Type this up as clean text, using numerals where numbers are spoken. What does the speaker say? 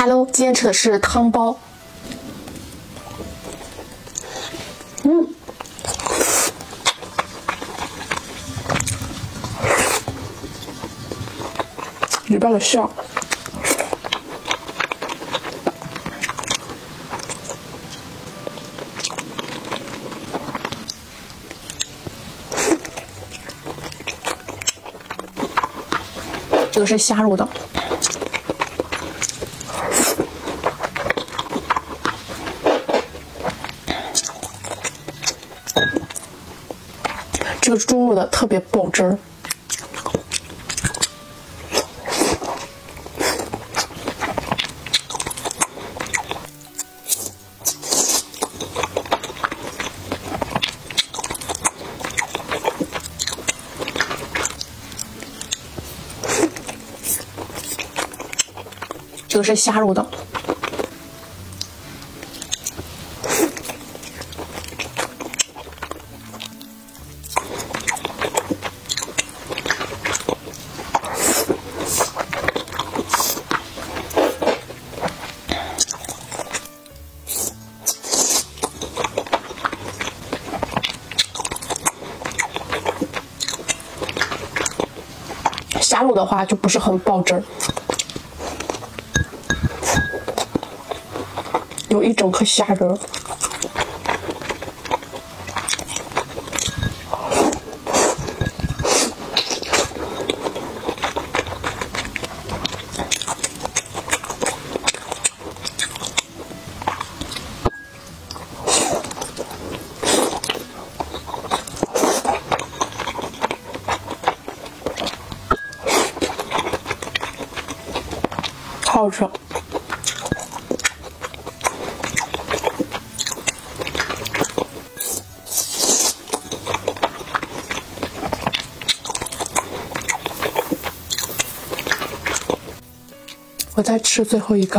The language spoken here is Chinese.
Hello， 今天吃的是汤包。里边的馅儿，这个是虾肉的。 这个猪肉的特别爆汁儿，这个是虾肉的。 虾肉的话就不是很爆汁儿，有一整颗虾仁儿。好好吃。我再吃最后一个。